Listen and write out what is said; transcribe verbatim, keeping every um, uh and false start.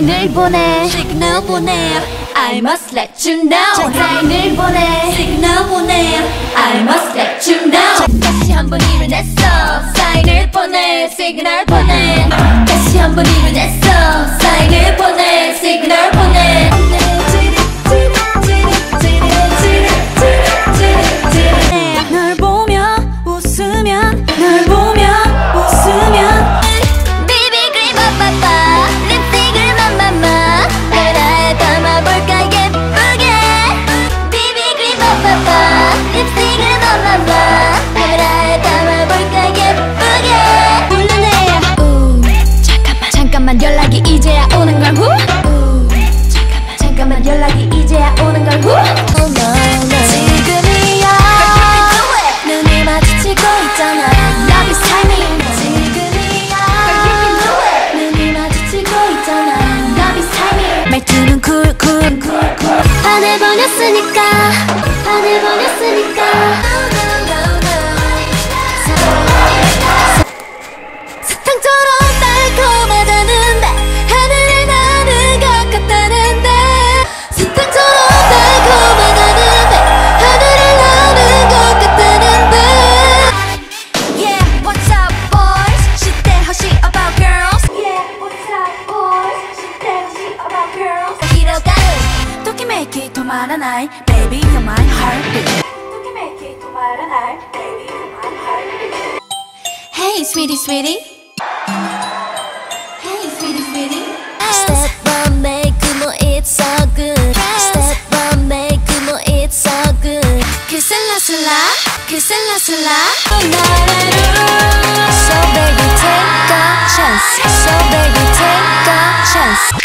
사인을 보내 시그널 보내 I must let you know 사인을 보내 시그널 보내 I must let you know 다시 한번 일어났어 사인을 보내 시그널 보내 다시 한번 일어났어 사인을 보내 시그널 보내 널 보며 웃으면 널 보며 웃으면 비비 그림 빠빠빠 립스틱을 맘맘마 카메라에 담아볼까 예쁘게 비비 그림 빠빠빠 립스틱을 맘맘마 카메라에 담아볼까 예쁘게 불러내 우 잠깐만 잠깐만 연락이 이제야 오는 걸 후 우 잠깐만 잠깐만 연락이 이제야 오는 걸 후 oh, no, no. 지금이야 눈이 마주치고 있잖아 Love is timing 지금이야 눈이 마주치고 있잖아 Love is timing 말투는 쿨 쿨 쿨 쿨 반해버렸으니까 반해버렸으니까 사탕처럼 달콤하다는데 하늘에 나는 것 같다는데 사탕처럼 달콤하다는데 하늘에 나는 것 같다는데 Yeah, what's up boys? 시대허시 about girls Yeah, what's up boys? 시대허시 about girls 길어가는 도끼메이키 도마라나이 Baby, you're my heartbeat 도끼메이키 도마라나이 Baby, you're my heartbeat Hey, sweetie, sweetie Hey, sweetie, sweetie Step one, make more, it's so good Step one, make more, it's so good 그슬라슬라, 그슬라슬라 So baby, take a chance So baby, take a chance